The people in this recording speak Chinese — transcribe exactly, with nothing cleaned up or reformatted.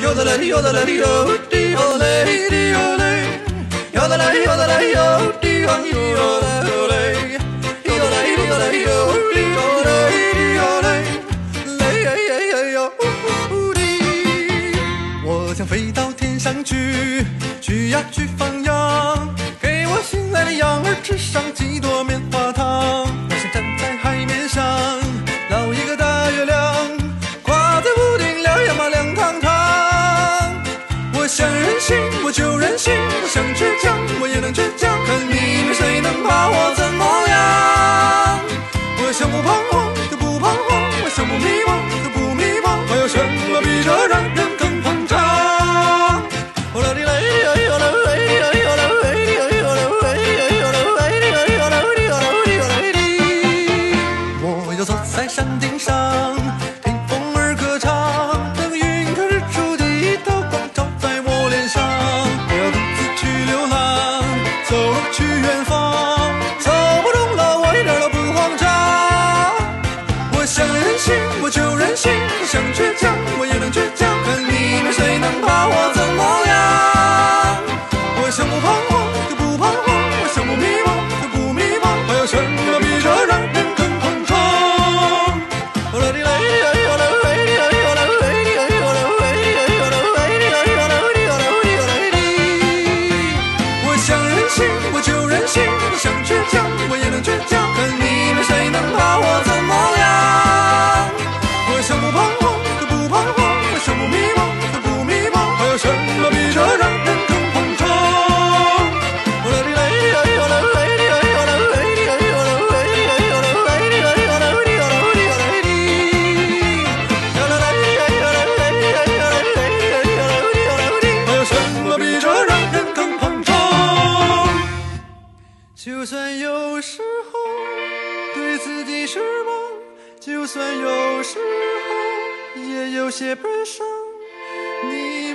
哟的嘞哟的嘞哟的哟嘞的哟嘞，哟的嘞哟的嘞哟的哟的哟嘞，哟的嘞哟的嘞哟的哟嘞的哟嘞，嘞呀呀呀哟的。我想飞到天上去，去呀去放羊，给我心爱的羊儿吃上几朵棉花糖。我想站在海面上，捞一个大月亮，挂在屋顶亮呀嘛亮堂堂。我想任性我就任性，我想倔强我也能倔强，看你们谁能把我怎么样。我想不彷徨就不彷徨，我想不迷茫就不迷茫，还有什么比这让人更膨胀？我要坐在山顶上，听风儿歌唱，等云开日出，第一道光照在我脸上。我要独自去流浪，走路去远方，走不动了我一点都不慌张。我想任性我就任性，我想倔强我也能倔强，看你们谁能把我怎么样。我想不彷徨就不彷徨，我想不迷茫就不迷茫，还有什么比这让人更膨胀？我想任性我就任性，我想倔强我也能倔强，看你们谁能把我怎么样。我想不彷徨就不彷徨，我想不迷茫就不迷茫，还有什么比这让人更膨胀？还有什么比这让人更膨胀？就算有时候对自己失望，就算有时候也有些悲伤，你